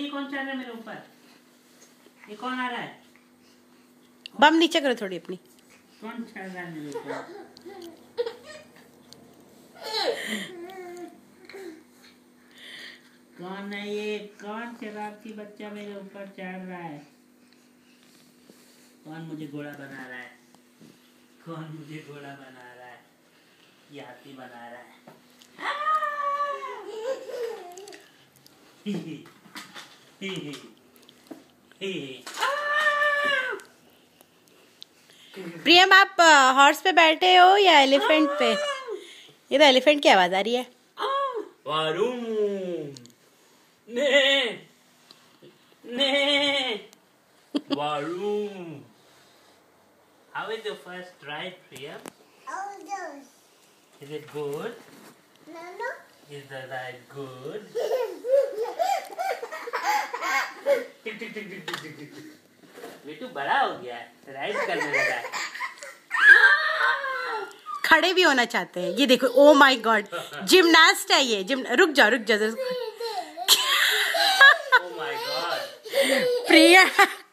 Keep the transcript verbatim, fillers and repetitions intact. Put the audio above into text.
ये कौन चढ़ रहा है मेरे ऊपर? ये कौन आ रहा है? बम नीचे करो थोड़ी अपनी। कौन चढ़ रहा है मेरे ऊपर? कौन है ये? कौन शरारती बच्चा मेरे ऊपर चढ़ रहा है? कौन मुझे घोड़ा बना रहा है? कौन मुझे घोड़ा बना रहा है? ये हाथी बना रहा है। प्रियम, आप हॉर्स पे बैठे हो या एलिफेंट पे? ये तो एलिफेंट की आवाज आ रही है। वारूम ने ने वारूम। How is your first ride, Priyam? Is it good? No, no. Is the ride good? टिक टिक टिक टिक टिक टिक। बेटू बड़ा हो गया है, राइड करने लगा है। खड़े भी होना चाहते हैं। ये देखो, ओ माय गॉड, जिमनास्ट है ये। जिम रुक जाओ रुक जाओ। Oh my God. प्रिया